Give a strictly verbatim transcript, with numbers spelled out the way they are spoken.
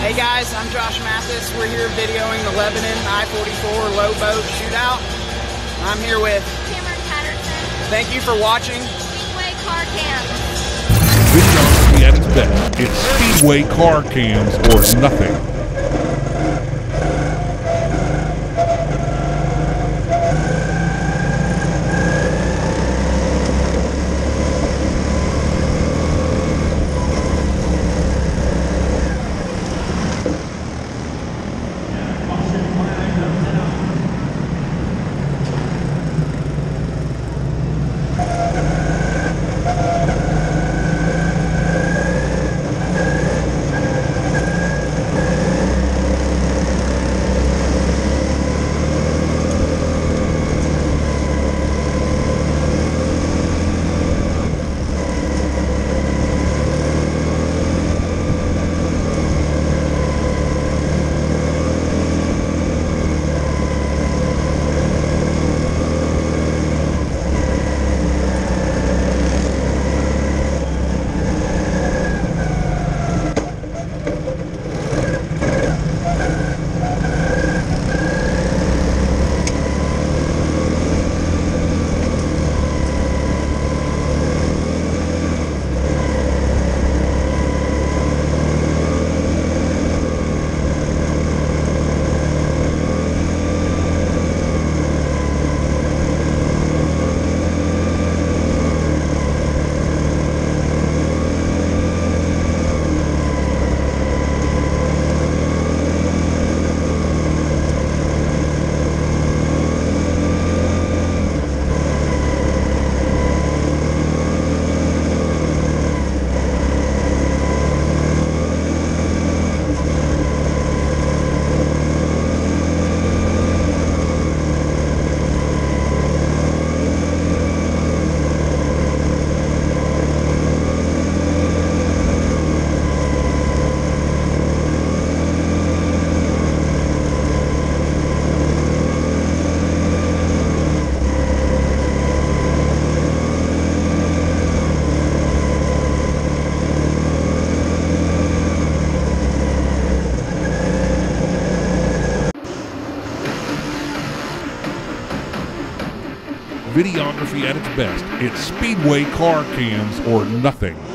Hey guys, I'm Josh Mathis. We're here videoing the Lebanon I forty-four low boat shootout. I'm here with Cameron Patterson. Thank you for watching Speedway Car Cams. Videography at its best. It's Speedway car cams or nothing. Videography at its best. It's Speedway car cams or nothing.